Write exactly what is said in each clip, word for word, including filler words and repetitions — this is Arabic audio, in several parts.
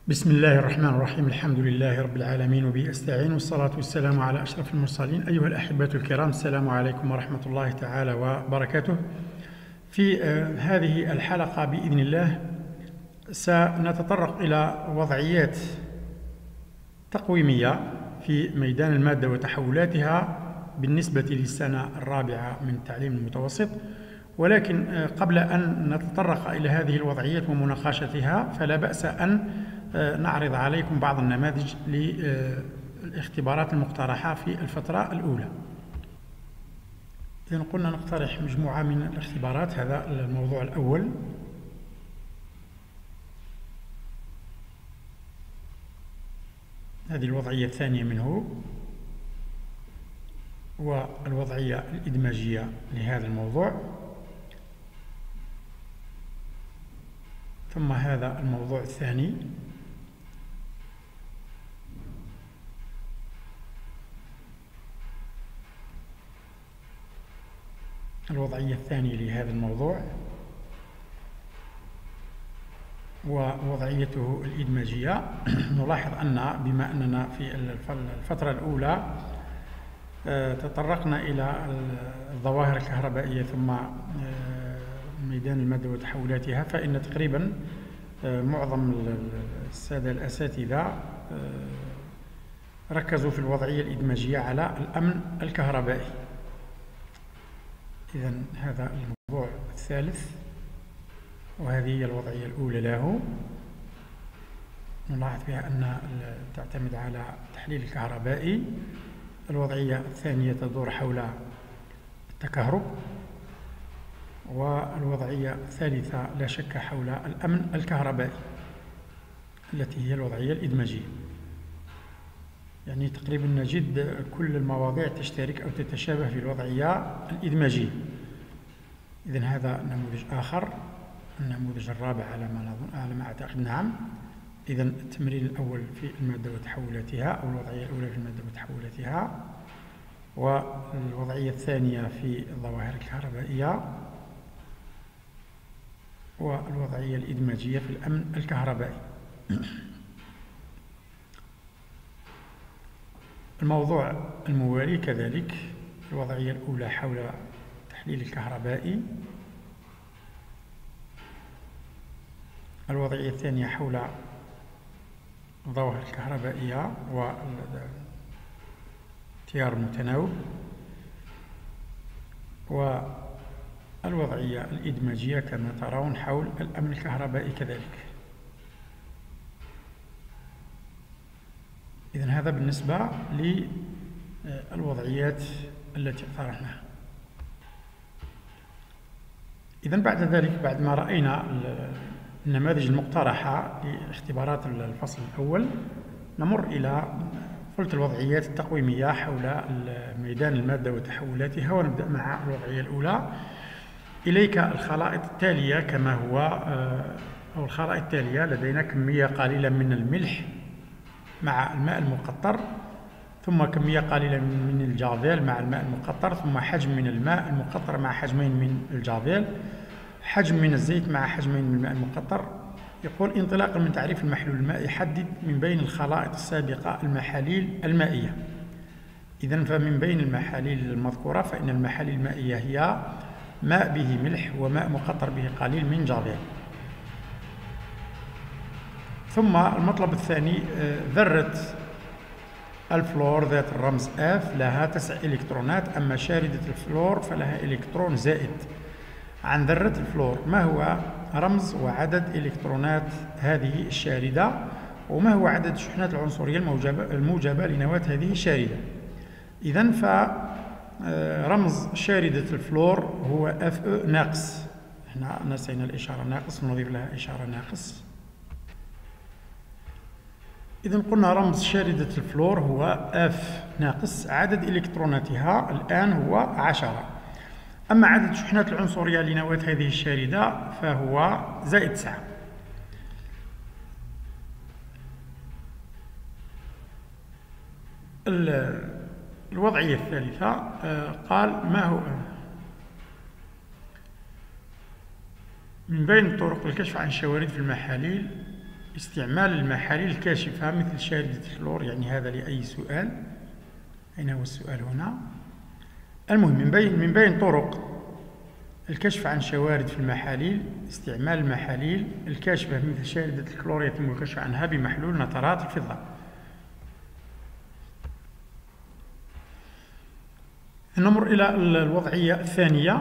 بسم الله الرحمن الرحيم. الحمد لله رب العالمين وبه أستعين، والصلاة والسلام على أشرف المرسلين. أيها الأحبة الكرام، السلام عليكم ورحمة الله تعالى وبركاته. في هذه الحلقة بإذن الله سنتطرق إلى وضعيات تقويمية في ميدان المادة وتحولاتها بالنسبة للسنة الرابعة من التعليم المتوسط. ولكن قبل أن نتطرق إلى هذه الوضعيات ومناقشتها فلا بأس أن نعرض عليكم بعض النماذج للاختبارات المقترحة في الفترة الأولى. إذن قلنا نقترح مجموعة من الاختبارات. هذا الموضوع الأول. هذه الوضعية الثانية منه، والوضعية الإدماجية لهذا الموضوع. ثم هذا الموضوع الثاني، الوضعية الثانية لهذا الموضوع ووضعيته الإدماجية. نلاحظ أن بما أننا في الفترة الأولى تطرقنا إلى الظواهر الكهربائية ثم ميدان المادة وتحولاتها، فإن تقريبا معظم السادة الأساتذة ركزوا في الوضعية الإدماجية على الأمن الكهربائي. إذن هذا الموضوع الثالث، وهذه هي الوضعية الأولى له. نلاحظ فيها أن تعتمد على التحليل الكهربائي. الوضعية الثانية تدور حول التكهرب، والوضعية الثالثة لا شك حول الأمن الكهربائي التي هي الوضعية الإدماجية. يعني تقريبا نجد كل المواضيع تشترك أو تتشابه في الوضعية الإدماجية. إذن هذا نموذج آخر، النموذج الرابع على ما نظن، على ما أعتقد. نعم. إذن التمرين الأول في المادة وتحولاتها، أو الوضعية الأولى في المادة وتحولاتها، والوضعية الثانية في الظواهر الكهربائية، والوضعية الإدماجية في الأمن الكهربائي. الموضوع الموالي كذلك، الوضعية الأولى حول التحليل الكهربائي، الوضعية الثانية حول الظواهر الكهربائية والتيار المتناوب، والوضعية الإدماجية كما ترون حول الأمن الكهربائي كذلك. إذن هذا بالنسبة للوضعيات التي اقترحناها. إذن بعد ذلك، بعد ما رأينا النماذج المقترحة لاختبارات الفصل الأول، نمر إلى قلت الوضعيات التقويمية حول ميدان المادة وتحولاتها، ونبدأ مع الوضعية الأولى. إليك الخلائط التالية كما هو، أو الخلائط التالية: لدينا كمية قليلة من الملح مع الماء المقطر، ثم كمية قليلة من الجافيل مع الماء المقطر، ثم حجم من الماء المقطر مع حجمين من الجافيل، حجم من الزيت مع حجمين من الماء المقطر. يقول: انطلاقا من تعريف المحلول المائي، حدد من بين الخلائط السابقة المحاليل المائية. إذن فمن بين المحاليل المذكورة فإن المحاليل المائية هي ماء به ملح، وماء مقطر به قليل من جافيل. ثم المطلب الثاني: ذرة الفلور ذات الرمز F لها تسع إلكترونات، أما شاردة الفلور فلها إلكترون زائد. عن ذرة الفلور: ما هو رمز وعدد إلكترونات هذه الشاردة، وما هو عدد الشحنات العنصرية الموجبة لنواة هذه الشاردة؟ إذن فرمز شاردة الفلور هو Fe ناقص. احنا نسينا الإشارة ناقص، نضيف لها إشارة ناقص. إذن قلنا رمز شاردة الفلور هو F ناقص. عدد إلكتروناتها الآن هو عشرة. أما عدد الشحنات العنصرية لنواة هذه الشاردة فهو زائد تسعة. الوضعية الثالثة قال: ما هو من بين طرق الكشف عن الشوارد في المحاليل استعمال المحاليل الكاشفة مثل شاردة الكلور، يعني هذا لأي سؤال. أين هو السؤال هنا؟ المهم، من بين من بين طرق الكشف عن شوارد في المحاليل استعمال المحاليل الكاشفة مثل شاردة الكلور يتم الكشف عنها بمحلول نترات الفضة. نمر إلى الوضعية الثانية.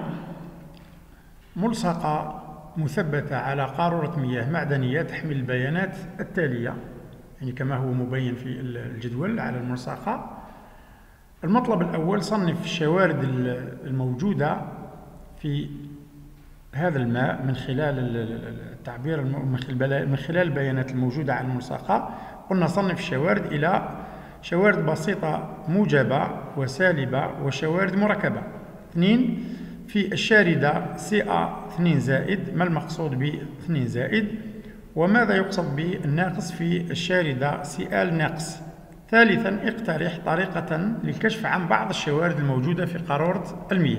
ملصقة مثبتة على قارورة مياه معدنية تحمل البيانات التالية، يعني كما هو مبين في الجدول على الملصقة. المطلب الأول: صنف الشوارد الموجودة في هذا الماء من خلال التعبير من خلال البيانات الموجودة على الملصقة. قلنا صنف الشوارد إلى شوارد بسيطة موجبة وسالبة وشوارد مركبة. اثنين، في الشاردة سي أ اثنين زائد، ما المقصود ب اثنين زائد؟ وماذا يقصد بالناقص في الشاردة سي آل ناقص؟ ثالثا، اقترح طريقة للكشف عن بعض الشوارد الموجودة في قارورة المياه.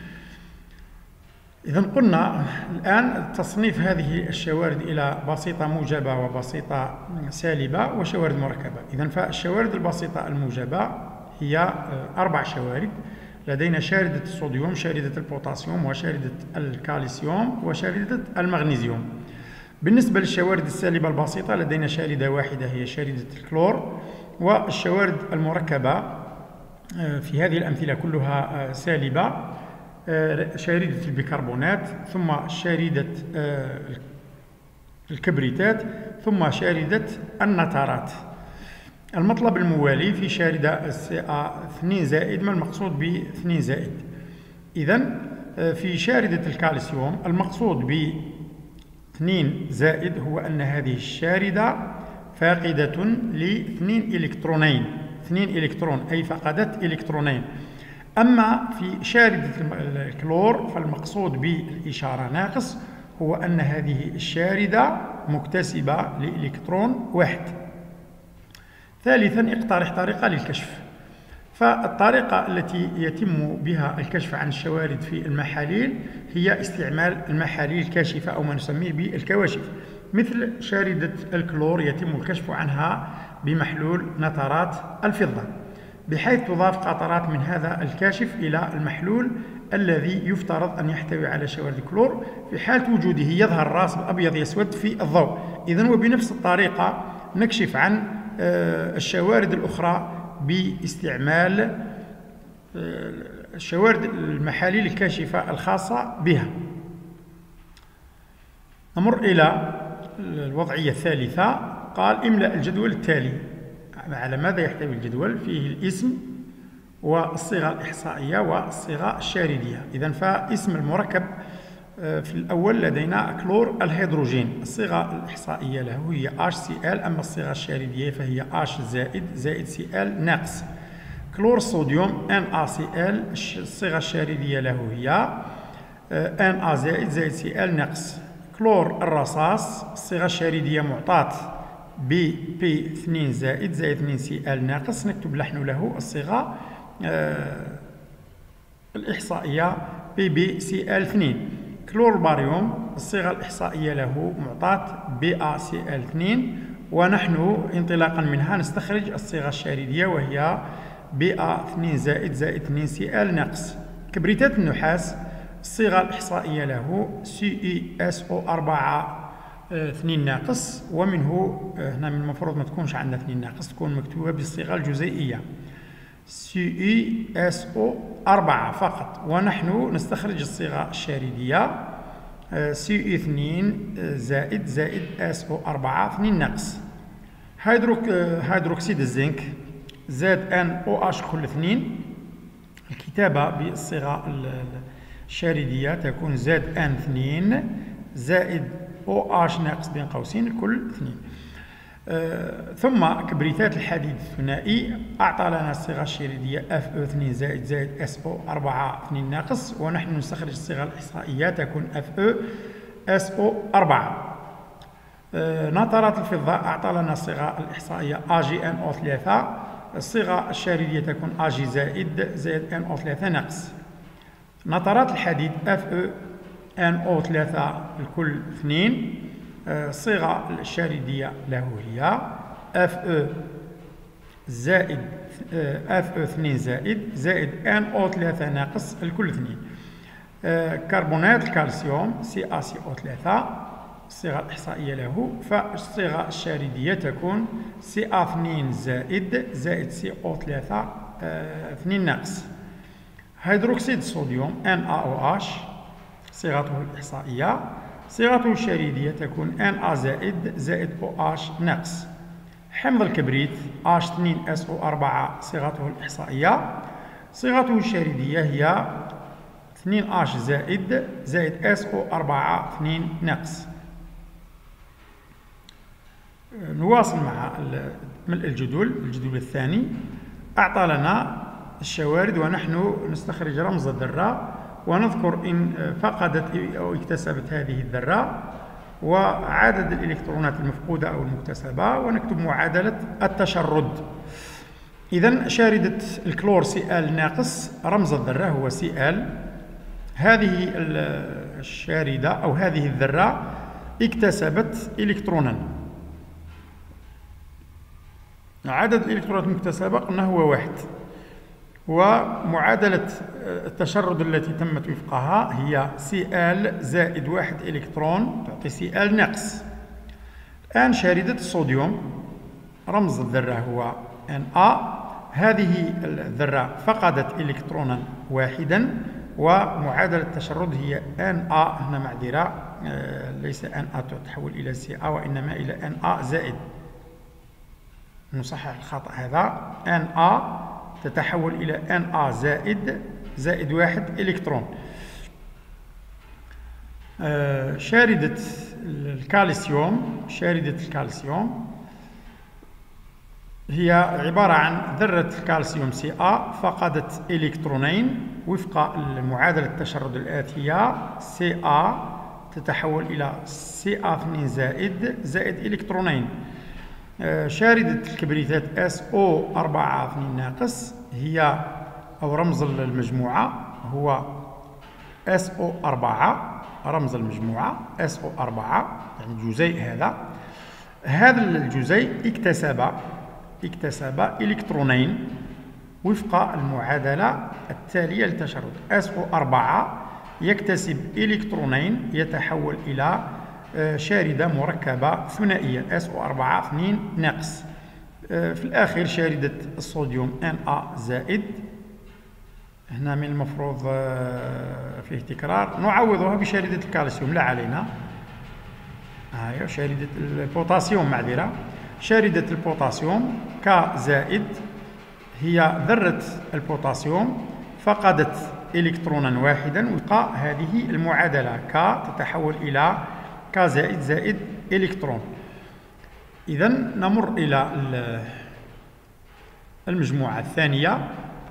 إذا قلنا الآن تصنيف هذه الشوارد إلى بسيطة موجبة وبسيطة سالبة وشوارد مركبة. إذا فالشوارد البسيطة الموجبة هي أربع شوارد. لدينا شاردة الصوديوم، شاردة البوتاسيوم، وشاردة الكالسيوم، وشاردة المغنيسيوم. بالنسبة للشوارد السالبة البسيطة لدينا شاردة واحدة هي شاردة الكلور. والشوارد المركبة في هذه الأمثلة كلها سالبة: شاردة البيكربونات، ثم شاردة الكبريتات، ثم شاردة النترات. المطلب الموالي: في شاردة سي أ اثنين زائد، ما المقصود ب اثنين زائد؟ إذن في شاردة الكالسيوم المقصود ب اثنين زائد هو أن هذه الشاردة فاقدة لاثنين إلكترونين، اثنين إلكترون، أي فقدت إلكترونين. أما في شاردة الكلور فالمقصود بالإشارة ناقص هو أن هذه الشاردة مكتسبة لإلكترون واحد. ثالثا، اقترح طريقة للكشف. فالطريقة التي يتم بها الكشف عن الشوارد في المحاليل هي استعمال المحاليل الكاشفة أو ما نسميه بالكواشف. مثل شاردة الكلور يتم الكشف عنها بمحلول نترات الفضة، بحيث تضاف قطرات من هذا الكاشف إلى المحلول الذي يفترض أن يحتوي على شوارد الكلور. في حالة وجوده يظهر راسب أبيض يسود في الضوء. إذن وبنفس الطريقة نكشف عن الشوارد الأخرى باستعمال الشوارد المحاليل الكاشفة الخاصة بها. نمر إلى الوضعية الثالثة. قال: املأ الجدول التالي. على ماذا يحتوي الجدول؟ فيه الاسم والصيغة الإحصائية والصيغة الشاردية. إذن فاسم المركب في الأول لدينا كلور الهيدروجين، الصيغة الإحصائية له هي H C L، أما الصيغة الشاردية فهي H زائد زائد سي إل ناقص. كلور الصوديوم إن إيه سي إل، الصيغة الشاردية له هي إن إيه زائد زائد سي إل ناقص. كلور الرصاص، الصيغة الشاردية معطاة ب بي اثنين زائد زائد اثنين سي إل ناقص، نكتب نحن له الصيغة آه الإحصائية بي بي سي إل اثنين. كلور الباريوم، الصيغة الإحصائية له معطاة بي إيه سي إل اثنين، ونحن انطلاقا منها نستخرج الصيغة الشاردية وهي بي إيه اثنين زائد زائد اثنين سي إل ناقص. كبريتات النحاس، الصيغة الإحصائية له سي إي إس أو أربعة اثنين ناقص، ومنه هنا من المفروض ما تكونش عندنا اثنين ناقص، تكون مكتوبة بالصيغة الجزيئية سي إي إس أو أربعة فقط، ونحن نستخرج الصيغة الشاردية سي إي اثنين زائد زائد إس أو أربعة اثنين ناقص. هيدروك هيدروكسيد الزنك زاد إن أو إتش كل اثنين، الكتابة بالصيغة الشاردية تكون زاد إن اثنين زائد أو إتش ناقص بين قوسين كل اثنين. آه ثم كبريتات الحديد الثنائي أعطى لنا الصيغة الشاردية اف او اثنين زائد زائد اس او أربعة اثنين ناقص، ونحن نستخرج الصيغة الإحصائية تكون اف او اس او أربعة. آه نترات الفضة أعطى لنا الصيغة الإحصائية اي جي ان او ثلاثة، الصيغة الشاردية تكون اي جي زائد زائد ان او ثلاثة ناقص. نترات الحديد اف او ان او ثلاثة الكل اثنين، الصيغة الشاردية له هي اف او زائد اف او اثنين زائد زائد ان او ثلاثة ناقص الكل اثنين. كربونات الكالسيوم سي ا سي او ثلاثة الصيغة الإحصائية له، فالصيغة الشاردية تكون سي ا اثنين زائد زائد سي او ثلاثة اثنين ناقص. هيدروكسيد الصوديوم ان ا او اش صيغته الإحصائية، صيغته الشاردية تكون ان ا زائد زائد او اش ناقص. حمض الكبريت اش اثنين اس او أربعة صيغته الإحصائية، صيغته الشاردية هي اثنين اش زائد زائد اس او أربعة اثنين ناقص. نواصل مع ملء الجدول. الجدول الثاني أعطى لنا الشوارد ونحن نستخرج رمز الذرة ونذكر إن فقدت أو اكتسبت هذه الذرة وعدد الإلكترونات المفقودة أو المكتسبة، ونكتب معادلة التشرد. إذن شاردة الكلور سي ال ناقص رمز الذرة هو سي ال. هذه الشاردة أو هذه الذرة اكتسبت إلكترونا، عدد الإلكترونات المكتسبة قلنا هو واحد، ومعادلة التشرد التي تمت وفقها هي سي ال زائد واحد إلكترون تعطي سي ال ناقص. الآن شاردة الصوديوم رمز الذرة هو ان ا، هذه الذرة فقدت إلكترونا واحدا ومعادلة التشرد هي ان ا، هنا معذرة ليس ان ا تتحول إلى سي ا وإنما إلى ان ا زائد، نصحح الخطأ هذا، ان ا تتحول إلى ان ا زائد زائد واحد إلكترون. شاردة الكالسيوم شاردة الكالسيوم هي عبارة عن ذرة الكالسيوم سي ا فقدت إلكترونين وفق المعادلة التشرد الآتية، سي ا تتحول إلى سي ا اثنين زائد زائد إلكترونين. شاردة الكبريتات اس او أربعة اثنين ناقص هي أو رمز المجموعة هو اس او أربعة، رمز المجموعة اس او أربعة يعني الجزيء هذا. هذا الجزيء اكتسب اكتسب إلكترونين وفق المعادلة التالية للتشرد، اس او أربعة يكتسب إلكترونين يتحول إلى شاردة مركبة ثنائية اس او أربعة اثنين ناقص. في الأخير شاردة الصوديوم ان ا زائد، هنا من المفروض فيه تكرار نعوضها بشاردة الكالسيوم لا علينا. هاي شاردة البوتاسيوم معذرة، شاردة البوتاسيوم ك زائد هي ذرة البوتاسيوم فقدت إلكترونا واحدا وفق هذه المعادلة ك تتحول إلى ك زائد زائد إلكترون. إذن نمر إلى المجموعة الثانية.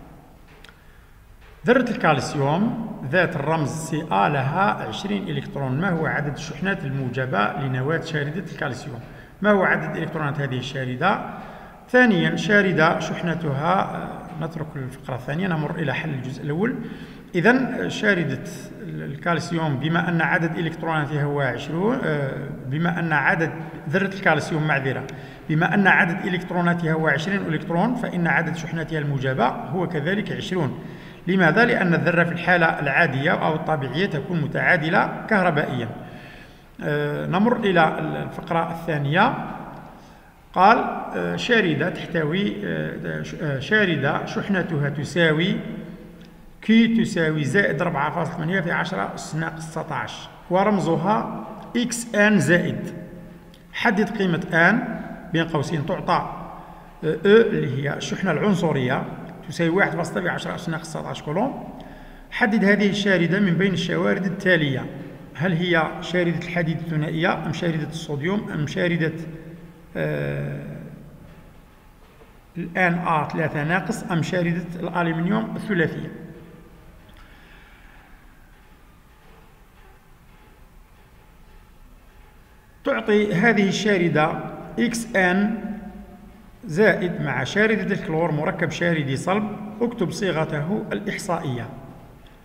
ذرة الكالسيوم ذات الرمز سي ا لها عشرين إلكترون. ما هو عدد الشحنات الموجبة لنواة شاردة الكالسيوم؟ ما هو عدد إلكترونات هذه الشاردة؟ ثانيا شاردة شحنتها، نترك الفقرة الثانية نمر إلى حل الجزء الأول. إذن شاردة الكالسيوم بما أن عدد إلكتروناتها هو عشرون، بما أن عدد ذرة الكالسيوم معذرة بما أن عدد إلكتروناتها هو عشرين إلكترون فإن عدد شحناتها الموجبة هو كذلك عشرون. لماذا؟ لأن الذرة في الحالة العادية أو الطبيعية تكون متعادلة كهربائيا. نمر إلى الفقرة الثانية. قال شاردة تحتوي شاردة شحنتها تساوي كي تساوي زائد أربعة فاصلة ثمانية في عشرة أس ناقص تسعة عشر ورمزها إكس آن زائد. حدد قيمة آن بين قوسين تعطى أو اللي هي الشحنة العنصرية تساوي واحد فاصلة في عشرة أس ناقص تسعة عشر كولوم. حدد هذه الشاردة من بين الشوارد التالية، هل هي شاردة الحديد الثنائية أم شاردة الصوديوم أم شاردة آه الآن آ ثلاثة ناقص أم شاردة الألمنيوم الثلاثية. تعطي هذه الشاردة إكس آن زائد مع شاردة الكلور مركب شاردي صلب. اكتب صيغته الإحصائية.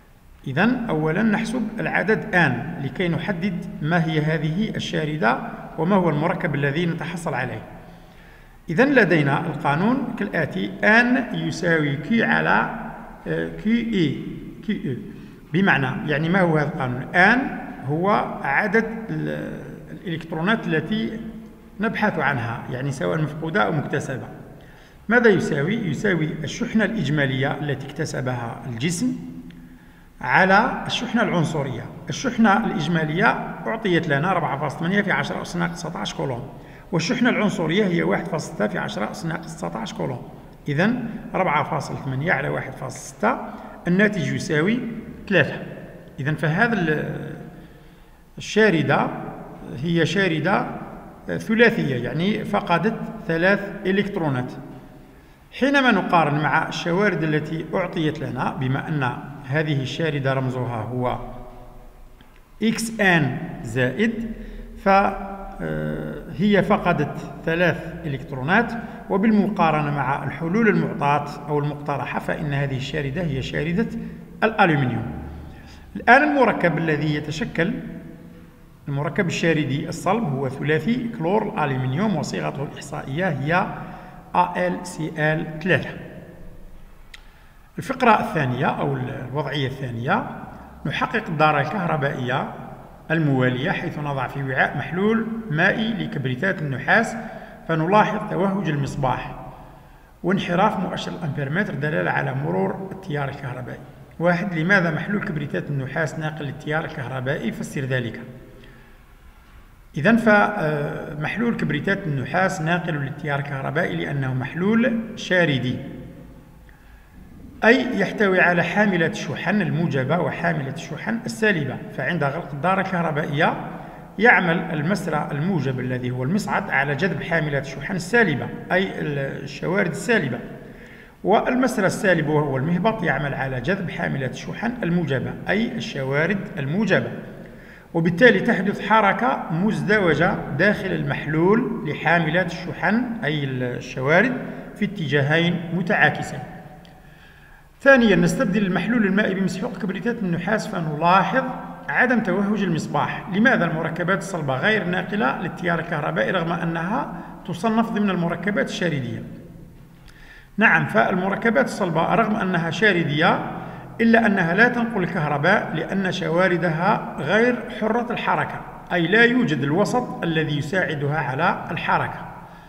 إذن أولا نحسب العدد آن لكي نحدد ما هي هذه الشاردة وما هو المركب الذي نتحصل عليه. إذا لدينا القانون كالآتي: أن يساوي كي على كي إي كي إي. بمعنى، يعني ما هو هذا القانون؟ أن هو عدد الإلكترونات التي نبحث عنها، يعني سواء مفقودة أو مكتسبة. ماذا يساوي؟ يساوي الشحنة الإجمالية التي اكتسبها الجسم على الشحنة العنصرية. الشحنة الإجمالية أعطيت لنا أربعة فاصلة ثمانية في عشرة أس ناقص تسعة عشر كولوم، والشحنة العنصرية هي واحد فاصلة ستة في عشرة أس ناقص تسعة عشر كولوم. إذا أربعة فاصلة ثمانية على واحد فاصلة ستة، الناتج يساوي ثلاثة. إذا فهذا الشاردة هي شاردة ثلاثية، يعني فقدت ثلاث إلكترونات. حينما نقارن مع الشوارد التي أعطيت لنا، بما أن هذه الشاردة رمزها هو إكس آن زائد، فهي فقدت ثلاث إلكترونات، وبالمقارنة مع الحلول المعطاة أو المقترحة فإن هذه الشاردة هي شاردة الألومنيوم. الآن المركب الذي يتشكل المركب الشاردي الصلب هو ثلاثي كلور الألومنيوم، وصيغته الإحصائية هي إيه إل سي إل ثلاثة. الفقرة الثانية أو الوضعية الثانية: نحقق الدارة الكهربائية الموالية، حيث نضع في وعاء محلول مائي لكبريتات النحاس، فنلاحظ توهج المصباح وانحراف مؤشر الأمبيرمتر دلالة على مرور التيار الكهربائي. واحد: لماذا محلول كبريتات النحاس ناقل للتيار الكهربائي؟ فسر ذلك. إذن فمحلول كبريتات النحاس ناقل للتيار الكهربائي لأنه محلول شاردي، أي يحتوي على حاملة الشحن الموجبة وحاملة الشحن السالبة. فعند غلق الدارة الكهربائية يعمل المسرى الموجب الذي هو المصعد على جذب حاملة الشحن السالبة، أي الشوارد السالبة، والمسرى السالب وهو المهبط يعمل على جذب حاملة الشحن الموجبة، أي الشوارد الموجبة، وبالتالي تحدث حركة مزدوجة داخل المحلول لحاملات الشحن أي الشوارد في اتجاهين متعاكسين. ثانيا: نستبدل المحلول المائي بمسحوق كبريتات النحاس، فنلاحظ عدم توهج المصباح. لماذا المركبات الصلبة غير ناقلة للتيار الكهربائي رغم أنها تصنف ضمن المركبات الشاردية؟ نعم، فالمركبات الصلبة رغم أنها شاردية إلا أنها لا تنقل الكهرباء لأن شواردها غير حرة الحركة، أي لا يوجد الوسط الذي يساعدها على الحركة.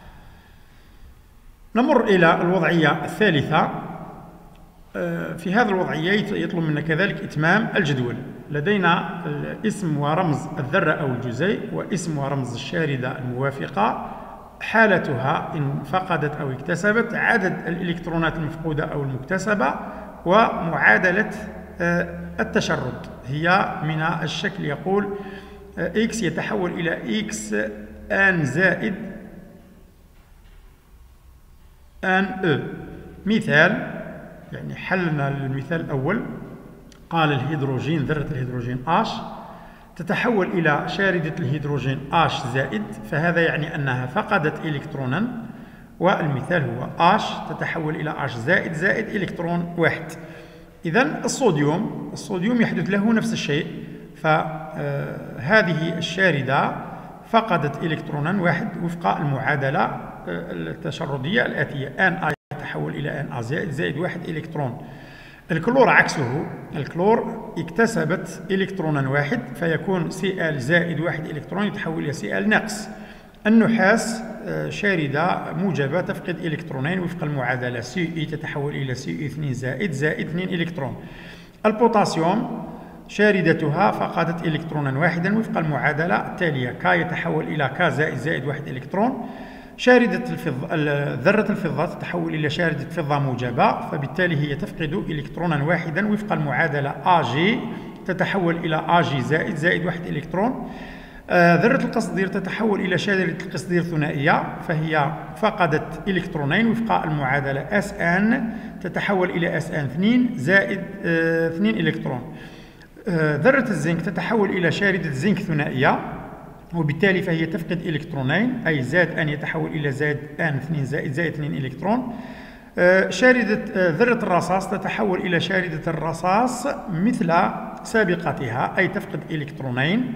نمر إلى الوضعية الثالثة. في هذه الوضعية يطلب منا كذلك إتمام الجدول. لدينا اسم ورمز الذرة أو الجزيء، واسم ورمز الشاردة الموافقة، حالتها إن فقدت أو اكتسبت، عدد الإلكترونات المفقودة أو المكتسبة، ومعادلة التشرد. هي من الشكل يقول إكس يتحول إلى إكس آن زائد آن أو. مثال، يعني حلنا المثال الأول، قال الهيدروجين ذرة الهيدروجين H تتحول إلى شاردة الهيدروجين H زائد، فهذا يعني أنها فقدت إلكترونا، والمثال هو H تتحول إلى H زائد زائد إلكترون واحد. إذن الصوديوم الصوديوم يحدث له نفس الشيء، فهذه الشاردة فقدت إلكترونا واحد وفق المعادلة التشردية الآتية: آن A يتحول إلى آن A زائد زائد واحد إلكترون. الكلور عكسه، الكلور اكتسبت إلكترونا واحد، فيكون سي إل زائد واحد إلكترون يتحول إلى سي إل ناقص. النحاس شاردة موجبة تفقد إلكترونين وفق المعادلة سي إي تتحول إلى سي إي اثنين زائد زائد اثنين إلكترون. البوتاسيوم شاردتها فقدت إلكترونا واحدا وفق المعادلة التالية: كا يتحول إلى كا زائد زائد واحد إلكترون. شاردة الفضة ذرة الفضة تتحول إلى شاردة فضة موجبة، فبالتالي هي تفقد إلكترونا واحدا وفق المعادلة آ جي تتحول إلى آ جي زائد زائد واحد إلكترون. آه ذرة القصدير تتحول إلى شاردة القصدير ثنائية، فهي فقدت إلكترونين وفق المعادلة اس ان تتحول إلى اس ان اثنين زائد آه اثنين إلكترون. آه ذرة الزنك تتحول إلى شاردة زنك ثنائية، وبالتالي فهي تفقد إلكترونين، أي زاد أن يتحول إلى زاد أن اثنين زائد زائد اثنين إلكترون. آه شاردة آه ذرة الرصاص تتحول إلى شاردة الرصاص مثل سابقتها، أي تفقد إلكترونين،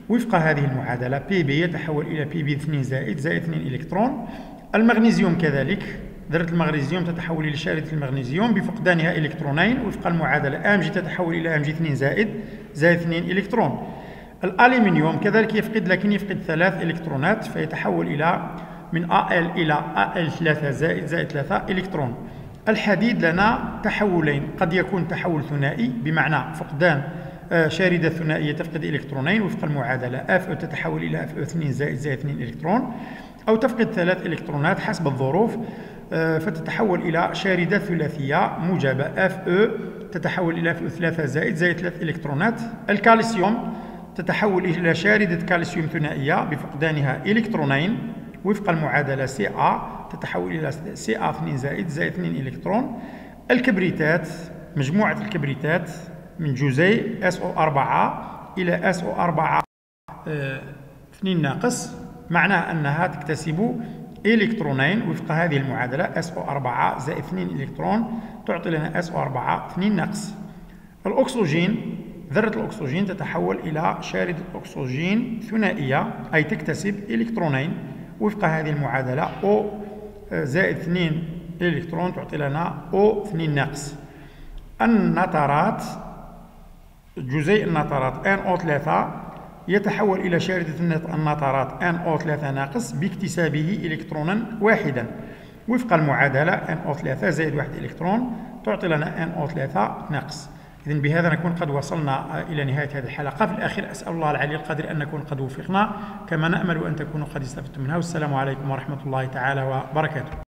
وفق هذه المعادلة بي بي يتحول إلى بي بي اثنين زائد زائد اثنين إلكترون. المغنيسيوم كذلك، ذرة المغنيسيوم تتحول إلى شاردة المغنيسيوم بفقدانها إلكترونين وفق المعادلة ام جي تتحول إلى ام جي اثنين زائد زائد اثنين إلكترون. الألمنيوم كذلك يفقد، لكن يفقد ثلاث إلكترونات فيتحول إلى من ال إلى ال ثلاثة زائد زائد ثلاثة إلكترون. الحديد لنا تحولين، قد يكون تحول ثنائي بمعنى فقدان شاردة ثنائية تفقد إلكترونين وفق المعادلة اف او تتحول إلى اف او اثنين زائد زائد اثنين إلكترون، أو تفقد ثلاث إلكترونات حسب الظروف فتتحول إلى شاردة ثلاثية موجبة اف او تتحول إلى اف او ثلاثة زائد زائد ثلاث إلكترونات. الكالسيوم تتحول إلى شاردة كالسيوم ثنائية بفقدانها إلكترونين وفق المعادلة سي ا تتحول إلى سي ا اثنين زائد زائد اثنين إلكترون. الكبريتات، مجموعة الكبريتات من جزيء اس او أربعة إلى اس او أربعة اثنين ناقص، معناه أنها تكتسب إلكترونين وفق هذه المعادلة اس او أربعة زائد اثنين إلكترون تعطي لنا اس او أربعة اثنين ناقص. الأكسجين، ذرة الأكسجين تتحول إلى شاردة أكسجين ثنائية، أي تكتسب إلكترونين وفق هذه المعادلة او زائد اثنين إلكترون تعطي لنا او اثنين ناقص. النترات، جزيء النترات ان او ثلاثة يتحول إلى شاردة النترات ان او ثلاثة ناقص باكتسابه إلكترونا واحدا وفق المعادلة ان او ثلاثة زائد واحد إلكترون تعطي لنا ان او ثلاثة ناقص. إذن بهذا نكون قد وصلنا إلى نهاية هذه الحلقة. في الأخير أسأل الله العلي القادر أن نكون قد وفقنا، كما نأمل أن تكونوا قد استفدتم منها. والسلام عليكم ورحمة الله تعالى وبركاته.